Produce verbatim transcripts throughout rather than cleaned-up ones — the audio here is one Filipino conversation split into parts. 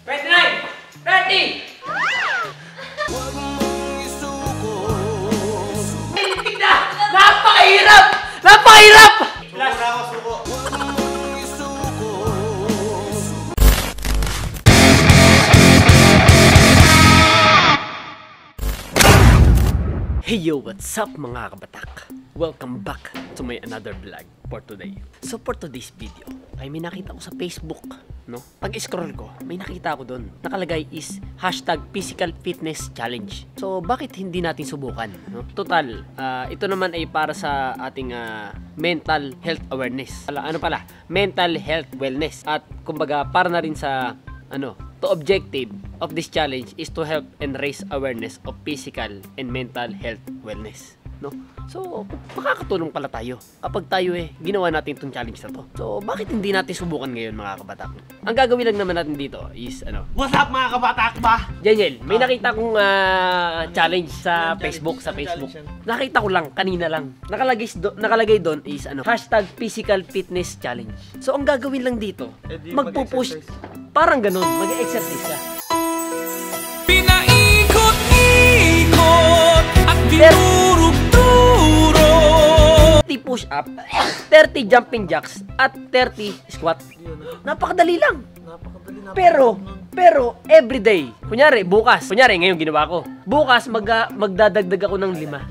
twenty-nine! thirty! Lintik na! Napakahirap! Napakahirap! Plus! Hey yo, what's up mga kabatak? Welcome back to my another vlog for today. So for today's video, ay may nakita ko sa Facebook, no? Pag-scroll ko, may nakita ko doon. Nakalagay is hashtag physical fitness challenge. So bakit hindi natin subukan, no? Total, uh, ito naman ay para sa ating uh, mental health awareness. Ano pala? Mental health wellness. At kumbaga para na rin sa ano, the objective of this challenge is to help and raise awareness of physical and mental health wellness, no? So, makakatulong pala tayo kapag tayo eh ginawa natin itong challenge na to. So, bakit hindi natin subukan ngayon mga kabatak? Ang gagawin lang naman natin dito is ano? What's up mga kabatak ba? Jeniel, may nakita kong uh, challenge sa Facebook, sa Facebook. Nakita ko lang, kanina lang. Nakalagay, do, nakalagay doon is ano? Hashtag physical fitness challenge. So, ang gagawin lang dito, magpupush. Parang ganun, mag-exercise ka. Pinaikot-ikot at dinurog-duro. thirty push-up, thirty jumping jacks, at thirty squat. Napakadali lang. Pero, pero, everyday. Kunyari, bukas. Kunyari, ngayon ginawa ko. Bukas, mag, magdadagdag ako ng lima.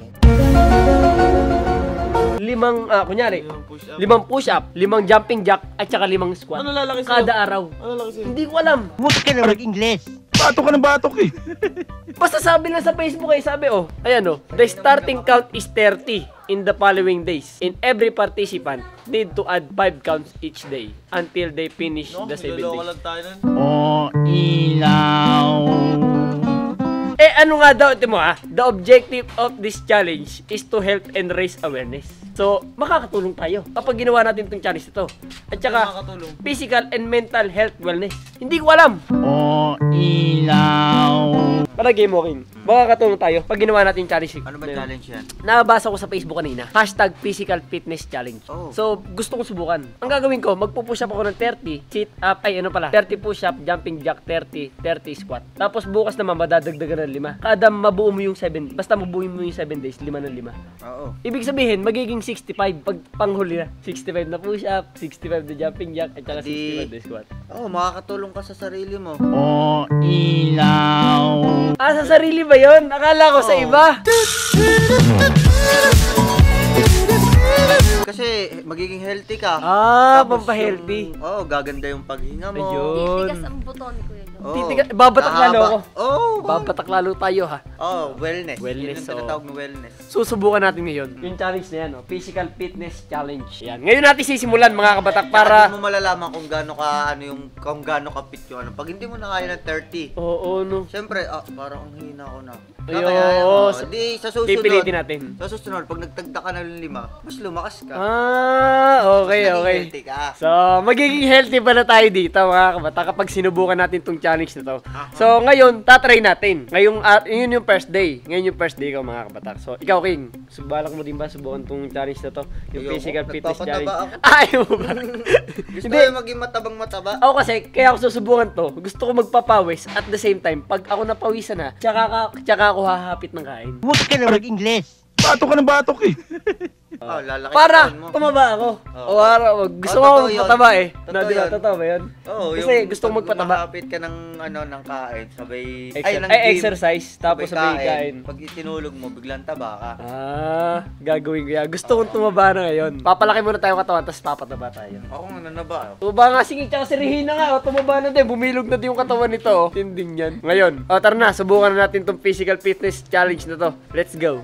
Limang, ah, kunyari, limang push-up, limang jumping jack, at saka limang squat. Ano lalaki sa'yo? Kada araw. Ano lalaki sa'yo? Hindi ko alam. Huwag ka na mag-Ingles. Batok ka ng batok eh. Basta sabi lang sa Facebook eh, sabi oh, ayan oh, the starting count is thirty in the following days. And every participant need to add five counts each day until they finish No, the seven niloloko days. lang tayo nun. O ilaw. Eh ano nga daw, ito mo ah, the objective of this challenge is to help and raise awareness. So, makakatulong tayo kapag ginawa natin itong challenge ito. At saka, Makakatulong. physical and mental health wellness. Hindi ko alam. O ilaw. Palagay mo, King. Makakatulong tayo pag ginawa natin yung challenge. Ano ba challenge yan? Nabasa ko sa Facebook kanina. Hashtag physical fitness challenge. Oh. So, gusto ko subukan. Ang gagawin ko, magpupush up ako ng thirty, sit up, ay ano pala, thirty push up, jumping jack, thirty, thirty squat. Tapos bukas naman, madadagdagan ng lima. Kada mabuo mo yung seven, basta mabuo mo yung seven days, lima ng lima. Oo. Ibig sabihin, magiging sixty-five pag panghuli na. sixty-five na push up, sixty-five na jumping jack, at saka Di- sixty-five na squat. Oo, makakatulong ka sa sarili mo. O ilaw. Ah, sa sarili ba yun? Akala ko sa Oo. iba. Kasi magiging healthy ka. Ah, Tapos pampahealthy. yung- Oo, gaganda yung paghinga mo. Ayun. Titigas ang buton ko yun. Oo. Titigas, babatak Mahaba. lalo ako. Oo. Babatak lalo tayo ha. Oo, wellness. Wellness, Yun yung tinatawag na wellness. Susubukan natin ngayon yung challenge na yan, oh. Physical fitness challenge. Yan. Ngayon natin sisimulan mga kabatak Para para... hindi mo malalaman kung gaano ka ano yung kung gaano ka fit yung ano. Pag hindi mo na kaya ng thirty. Oo, no. Siyempre, ah, parang ang hina ko na. Ayun, Kaya, oo. oh, di sa susunod. Pipilitin natin. Sa susunod, pag nagtagda ka ng lima, mas lumakas ka. Ah, okay, Mas naging okay. healthy ka. So, magiging healthy pala tayo dito mga kabatak kapag sinubukan natin tong challenge na to. So, ngayon, tatry natin. Ngayong, uh, yun yung first day. Ngayon yung first day ko mga kabatak. So, ikaw King, subalak mo din ba subukan tong challenge na to? Yung Ayoko, physical fitness nagpapataba challenge. ako. Ayaw mo ba? Gusto Hindi. ko yung maging matabang-mataba. Ako kasi, kaya ako susubukan to, gusto ko magpapawis at the same time, pag ako napawisan na, tsaka, ka, tsaka ako hahapit ng kain. Huwag ka na mag-Ingles. Batok ka ng batok eh. Oh, lalaki Para katawan mo. tumaba ako. Oo. O para, gusto Oh, ko totoo yun. magpataba eh. Totoo No, di ba? yun. Totoo ba yun? Oo, Kasi yung gusto ko pag magpataba. lumahapit ka ng ano ng kain, sabay Exer- ng ay, gym, exercise, tapos sabay kain. Pag itinulog mo, biglang taba ka. Ah, gagawin ko yan. Gusto kong tumaba na ngayon. Papalaki muna tayo katawan, tapos papataba tayo. Ako nga nanaba. Tumaba nga, sige, tsaka si Regina nga, oh, tumaba na din, bumilog na din yung katawan nito, oh. Tinding yan. Ngayon, oh, tara na, subukan na natin tong physical fitness challenge na to. Let's go.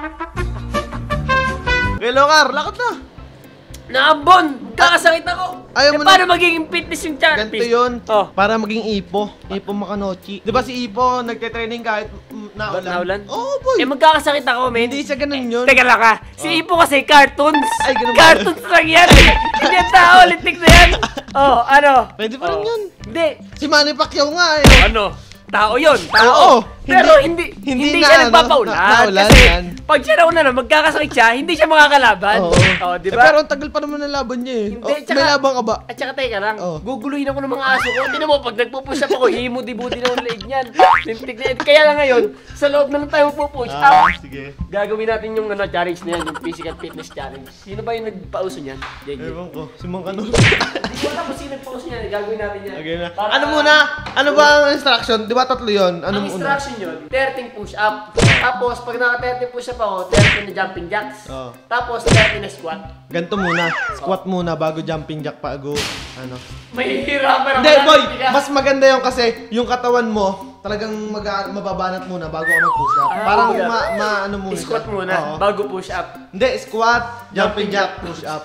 Hello, Car, lakad na. Naambon! Kakasakit ako! Ayaw eh, mo paano magiging fitness yung challenge? Ganito yun. Oh. Para maging Ipo. Ipo Makanochi. Di ba si Ipo, nagte-training kahit mm, naulan? Naulan? Oo, boy. Eh, magkakasakit ako, men. Hindi siya ganun yun. Teka lang ha. Si Oh. Ipo kasi cartoons. Ay, ganun ba? Cartoons lang yan. Hindi yan tao. Litik na yan. Oh, ano? Pwede pa rin Oh. yun. Hindi. Si Manny Pacquiao nga eh. Ano? Tao yun. Tao. Oo. Pero hindi hindi, hindi siya na, nagpapaulan. na- naulan kasi yan. pag siya nauna na magkakasakit siya, hindi siya makakalaban. Oo. Oh, di Eh, ba? pero ang tagal pa naman ng laban niya eh. Hindi, Oh, tsaka- may laban ka ba? At saka teka lang, Oh. guguluhin ako ng mga aso ko. Tinan mo, pag nagpo-push up ako, himudi-budi na ang leeg niyan. Lintik na yan. Kaya lang ngayon, sa loob na lang tayo magpo-push up. Ah, sige. Gagawin natin yung ano, challenge na yan, yung physical fitness challenge. Sino ba yung nagpauso niyan? J J. Ewan ko, si Mang Kanol. Hindi ko alam kung sino nagpauso niyan. Gagawin natin yan. Okay na. Para- Ano muna? Ano ba ang instruction? Di ba tatlo yun? Ano Ang muna? instruction yun, thirty push up. Tapos, pag naka-thirty push up ako, thirty na jumping jacks. Oo. Tapos, thirty na squat. Ganito muna. Squat muna bago jumping jack bago ano. Mahihirapan ako. Hindi, boy! natin, tiga. Mas maganda yung kasi yung katawan mo talagang mag mababanat muna bago ka mag-push up. Ah, Parang kumbaga, ma, ma ano muna. Squat siya. muna, Oo. bago push up. Hindi, squat, jumping jack, push up.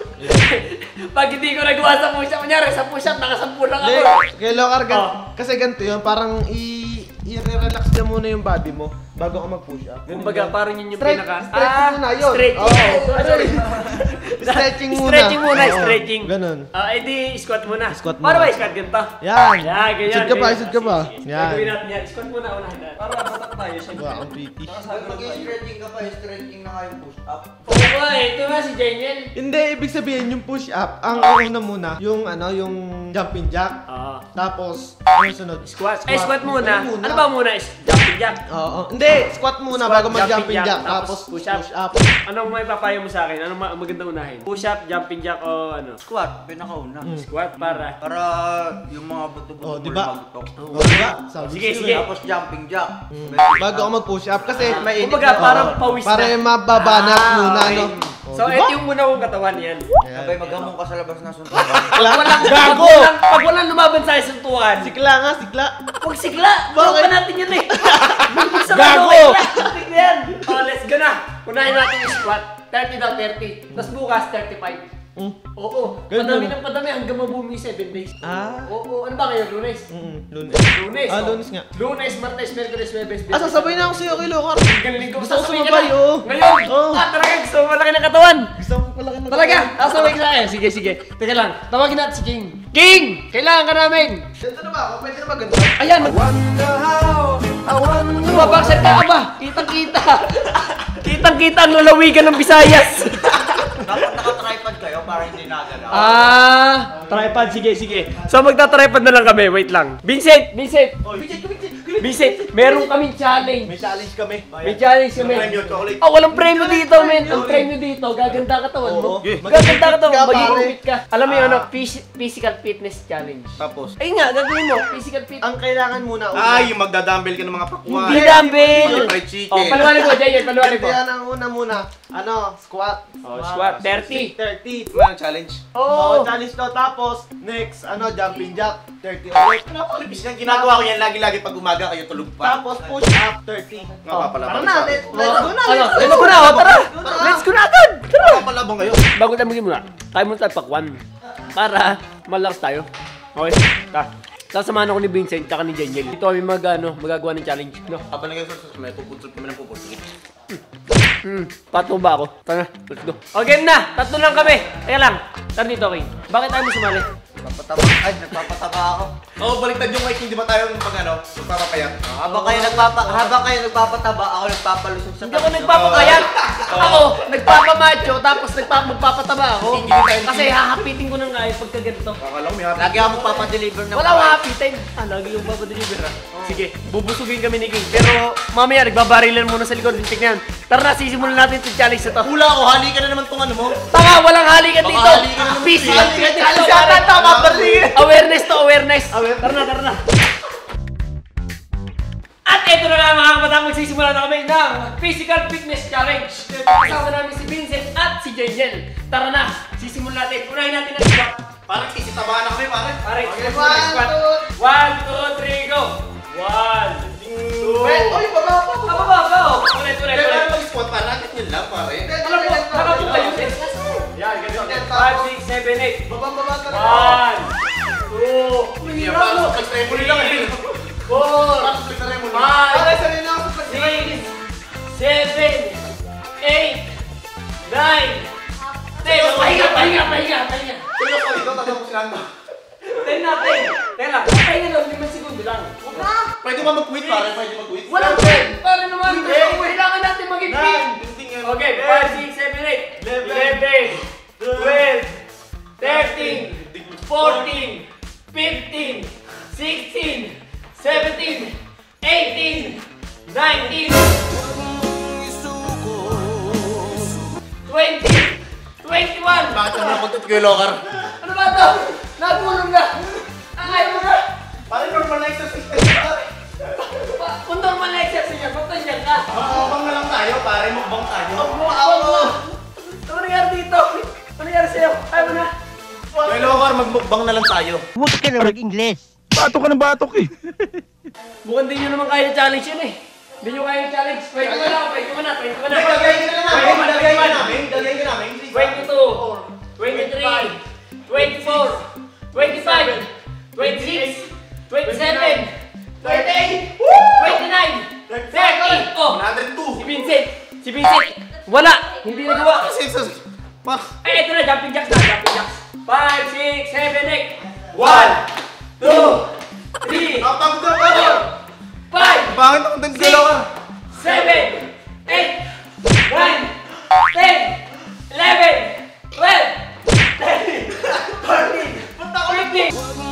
Pag hindi ko nagawa sa push up, kunyari sa push up, nakasampu lang Hindi, ako. kay Lokar, gan- Oh. kasi ganito yun, parang i i-relax niya muna yung body mo bago ka mag-push up. Ganun Kumbaga, yun. parang yun yung Stretch- pinaka... stretching muna yun. Stretching. Oo. Oh, sorry. Stretching muna. Stretching muna, Oo, stretching. Ganun. Ah, edi squat muna. Squat Para muna. ba squat ganito? Yan. Yan, ganyan. Isod ka pa, ganyan. isod ka pa. Sige, sige. Yan. Gagawin natin yan. Squat muna, unahin natin. Para batak tayo, syempre. Wow, ang pretty. Pag mag-stretching ka pa, stretching na nga yung push up. Oo nga eh, ito nga si Jeniel. Hindi, ibig sabihin yung push up, ang una muna, yung ano, yung jumping jack. Oo. Tapos, ano yung sunod? Squat. Eh, squat muna. Ano muna? Ano ba muna? Is jumping jack. Oo. Hindi, squat muna Squat, bago mag-jumping jumping jack. jack, Tapos, tapos push up. push up. Anong may papayo mo sa akin? Anong ma- maganda unahin? Push up, jumping jack o ano? Squat, pinakauna. Squat para. Para yung mga buto-buto Oh, mo diba? magutok. O, diba? Sabi Sige, ko sige. eh. Tapos jumping jack. Bago ako mag-push up. Kasi, mainit Kumbaga, na. parang Oo. pawis Para na. mababanat Ah, muna, okay. no? O, So, diba? ito yung muna kong katawan yan. Abay, maghamong ka sa labas ng suntukan. Pag walang, pag Gago! walang, pag walang lumaban sa suntukan, Sikla nga, sikla. huwag sigla! Bawal pa natin yan eh! Bibig sa Gago! mga wait lang! yan! Oh, let's go na! Unahin natin yung squat. thirty daw, thirty. Tapos bukas, thirty-five. Mm. Oo. Ganun. Padami ng padami hanggang mabumi seven days. Ah. Oo. Ano ba ngayon? Lunes? Mm, lunes. Lunes. Ah, oh. lunes nga. Lunes, Martes, Merkules, Huwebes, Ah, sasabay na ako sa'yo kay Lokar. Galing ko. Gusto ko Sasabay ka sumabay, na. oh. Ngayon? Oh. Ah, talaga gusto mo malaki ng katawan. Gusto mo pala ka Talaga? Sasabay ka sa akin. Sige, sige. Teka lang. Tawagin natin si King. King! Kailangan ka namin. Ganito na ba ako? Pwede na ba ganito? Ayan, mag... Bumabakset ka ba? Kitang-kita. Kitang-kita ang lalawigan ng Visayas. Dapat naka-tripod kayo para hindi nagalaw. Ah, tripod. Sige, sige. So magta-tripod na lang kami. Wait lang. Vincent, Vincent. Vincent, meron kaming challenge. May challenge kami. May challenge kami. Premyo, chocolate. Oh, walang premyo dito, men. Ang premyo dito, gaganda katawan mo. Oo. Gaganda katawan mo, Ka, pare. mag-i-compete ka. Alam mo yun, ano, phys- physical fitness challenge. Tapos, Ayun nga, gagawin mo, physical fitness. ang kailangan muna una. Ah, yung magdadumbbell ka ng mga pakuan. Hindi dumbbell. Yung fried chicken. Oh, paliwanag mo, Jay, paliwanag mo. Ganito yan ang una muna. Ano, squat. Oh, squat, thirty. thirty. Ano ang challenge? Oo, Oh, challenge to. Tapos, next, ano, jumping jack. thirty ulit. Napakalimis yan. Ginagawa ko yan lagi-lagi pag umaga kayo tulog pa. Tapos, push up, thirty. Napapalabang. Tara na, let's, let's go na. ano, Let's let's go na, oh, tara. Let's go na agad. Tara. Napapalabang kayo. Bago tayo maging muna, tayo muna tayo pakwan. Para malakas tayo. Okay? Ta. Sasamahan ako ni Vincent at ni Jeniel. Dito kami mag, ano, magagawa ng challenge. No? Habang nag-exercise kami, puputsot kami ng puputsot. Hmm, pato ba ako? Tara, let's go. Okay na, tatlo lang kami. Kaya lang, tara dito, King. Bakit tayo mo sumali? Nagpapataba. Ay, nagpapataba ako. Oo, oh, baliktad yung mic, hindi ba tayo yung pag ano, magpapapayat? Habang kayo nagpapa habang kayo nagpapataba, ako nagpapalusog sa Hindi ako nagpapakayat. Ako, nagpapamacho, tapos nagpa magpapataba ako. Hindi tayo- Kasi hahapitin ko ng kaya pagka ganito. Akala ko may happy. Lagi ako magpapadeliver ng Wala akong hapitin. Ah, lagi yung papadeliver ah. Sige, bubusugin kami ni King. Pero mamaya, nagbabarilan muna sa likod. Tingnan. Tara na, sisimulan natin itong challenge na to. Hula ako, hali ka na naman tong ano mo. Tanga, walang halikan dito. halikan naman. Physical Halikan fitness dyan, to. tama, tama, Para- Awareness to, awareness. Tara na, tara na. At ito na nga mga kabatang, magsisimula na kami ng Physical Fitness Challenge. Kasama namin si Vincent at si Jeniel. Tara na, sisimulan natin. Unahin natin ang squat. Parang sisitabahan na kami, pare. Pare, Okay, squat, one, squat. two. One, two, three, go. One, two. Wait, oy, baba pa. Baba, baba. Ulit, ulit, Kaya ulit. mag-squat pa, nakit yun lang, pare. Alam mo, nakapot tayo. Yan, ganun. Five, six, seven, eight. Baba, baba ka na. One, two, Hindi, parang flex-tremolo lang eh. four, Parang flex-tremolo. five, Pare, sarili ako sa six, seven, eight, nine, ten. Pahinga, pahinga, pahinga, pahinga. Tuloy ako dito, tatapos lang ba? Ten natin. Ten lang. Pahinga lang, limang segundo lang. Pwede ba mag-quit, pare? Pwede mag-quit? Walang ten! Para naman! Kailangan natin maging team! Nine. Okay, five, six, seven, eight, eleven, twelve, thirteen, fourteen, fifteen, sixteen, seventeen, eighteen, nineteen, twenty, twenty-one! Bakit ka napuntot ko yung locker? Ano ba ito? Nagulong na! Ayaw mo na! Pare, normal na exercise ka siya, pare. Pa- Kung normal na exercise niya, ba't nandiyan ka? Mukbang na lang tayo, pare. Mukbang tayo. Mukbang mo! Ano nangyari dito? Ano nangyari sa'yo? Ayaw mo na! Yung locker, magmukbang na lang tayo. Huwag ka na mag-Ingles. Batok ka ng batok eh. Mukhang di nyo naman kaya challenge yun eh. Hindi nyo kaya challenge. Pwede ko na, pwede ko na, pwede ko na. Dagayin ka na lang namin. Dagayin ka namin. Dagayin ka namin. twenty-two, twenty-three, twenty-four, twenty-five, twenty-six, twenty-seven, twenty-eight, twenty-nine, thirty. Oh, one hundred two. si Vincent, si Vincent. Wala, hindi nagawa. Kasi, pa. Eh, ito na, jumping jacks na, jumping jacks. five, six, seven, eight. one, two, three, Kapag na pa. four, five, Bakit ako nagdalaw ka? seven, eight, nine, ten, eleven, twelve, thirteen, fourteen, fifteen,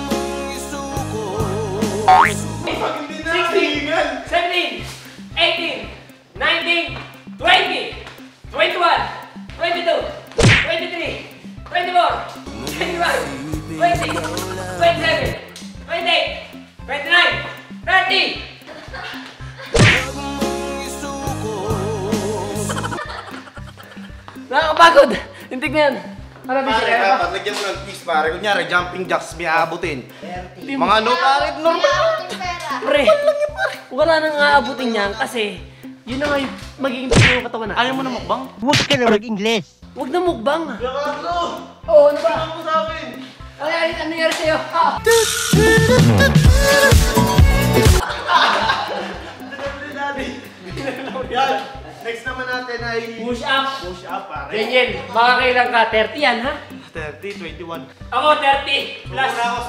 sixteen, seventeen, eighteen, nineteen, twenty, twenty-one, twenty-two, twenty-three, twenty-four, twenty-five, twenty, twenty-seven, twenty-eight, twenty-nine, thirty. Nakakapagod! Hintig na yan! Ano, Pare, Vincent? dapat lagyan mo ng twist, pare. Kunyari, jumping jacks, may aabutin. Mga ano, pare, normal. Pre, wala nang aabutin yan kasi yun na nga yung magiging pino ng katawan na. Ayaw mo na mukbang? Huwag ka na mag-Ingles. Huwag na mukbang! Carlo! Oo, ano ba? Ano mo sa akin? Ano nangyari, ano nangyari sa'yo? Ah! Yan. Next naman natin ay Push up! push up, pare. Daniel, makakailang ka? thirty yan, ha? thirty, twenty-one. Ako, thirty! Plus! Plus. Ako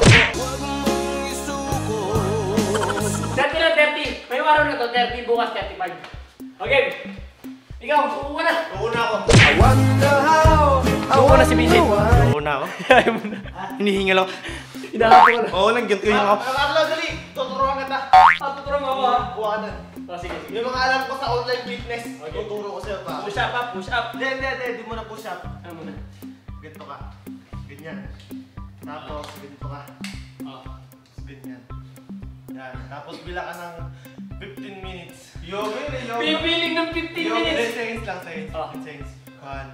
suko. thirty na thirty! May araw na to, thirty, bukas thirty-five. Okay! Ikaw, suko ka na! Uuna ako. Suko na si Vincent. Uuna ako. Ayaw mo na. Hinihingal ako. Hinahanap ko na. Oo, nag-ganto yung ako. Carlo, dali! Tuturuan kita. Ah, tuturo mo ako, ha? Buwanan. Oh, sige, sige. Yung mga alam ko sa online fitness, tuturo ko sa'yo pa. Push up, ha? Push up. Hindi, hindi, hindi. Di mo na push up. Ano muna? Ganito ka. Ganyan. Tapos, ganito ka. Oh. Tapos, ganyan. Yan. Tapos, bilang ka ng fifteen minutes. Yoga yun eh, yoga. Pipiling ng fifteen Yoga. minutes. ten seconds lang, seconds. Oh. ten seconds. One.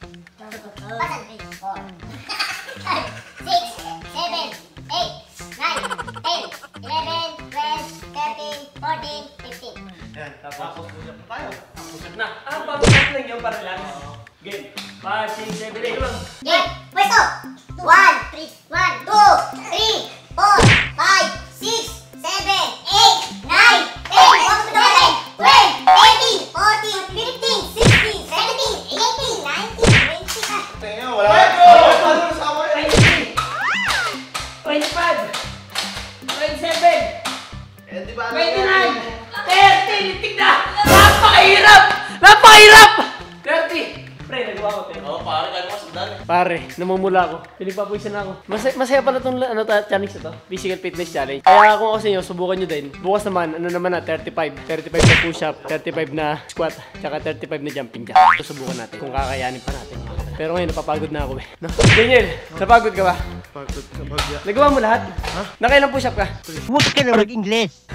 six, seven, eight, nine, ten, eleven, twelve, thirteen, fourteen, fifteen. Yan. Tapos, push up na tayo. Push up na. Ah, pag-push lang yung para relax. Game. five, six, seven, eight lang. Game, pwesto! One, three, one, two, three, four, five, six, seven, eight, nine, ten, eleven, twelve, thirteen, fourteen, fifteen, sixteen, seventeen, eighteen, nineteen, twenty. Tingnan, wala. Ano na sa akin? twenty, twenty-five, twenty-seven, Eh, di ba? twenty-nine, thirty, litig na! Napakahirap! Napakahirap! thirty! Pre, nagawa ko, te. Oo, pare, kaya mo sundan. Pare, namumula ako. Pinagpapuwisan na ako. Masaya, masaya pala itong ano, ta- challenge na to. Physical fitness challenge. Kaya kung ako sa inyo, subukan nyo din. Bukas naman, ano naman na, thirty-five. thirty-five na push-up, thirty-five na squat, tsaka thirty-five na jumping jack. Ito subukan natin kung kakayanin pa natin. Pero ngayon, napapagod na ako eh. No? Daniel, napagod ka ba? Pagod ka bagya. Nagawa mo lahat? Ha? Nakailang push-up ka? Huwag ka na mag-Ingles.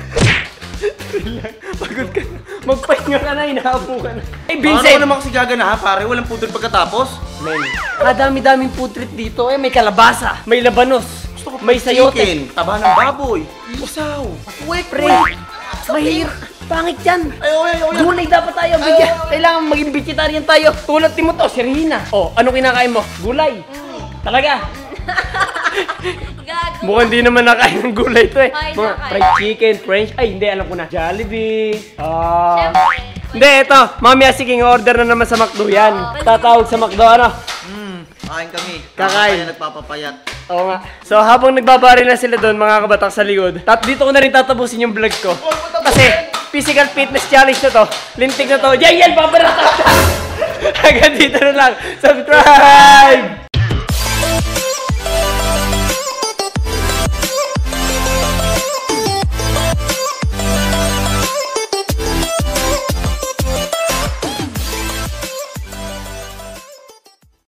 Pagod ka na. Magpahinga ka na, inaabo ka na. Hey, Ano Vincent! naman kasi gagana ha, pare? Walang pudol pagkatapos. Men, kadami-daming food treat dito. Eh, may kalabasa, may labanos, may sayote. Chicken, taba ng baboy, isaw, Uy, pre! Mahirap! Pangit yan! Ay, ay, ay, ay. Gulay dapat tayo bigyan! Kailangan maging vegetarian tayo! Tulad ni mo to, si Rina! Oh, ano kinakain mo? Gulay! Talaga! Gago. Mukhang di naman nakain ng gulay to eh! Ay, Mga nakain. fried chicken, french... Ay, hindi, alam ko na. Jollibee! Ah... Siyempre. Hindi, ito! Mamaya sige, order na naman sa McDo yan! Oo. Tatawag sa McDo, ano? Hmm, kain kami. Kakain. Kaya nagpapapayat. Oo nga. So habang nagbabari na sila doon, mga kabatak sa likod, tat dito ko na rin tatapusin yung vlog ko. Kasi physical fitness challenge na to, lintik na to. Yan yan, babarata ka. Hanggang dito na lang. Subscribe!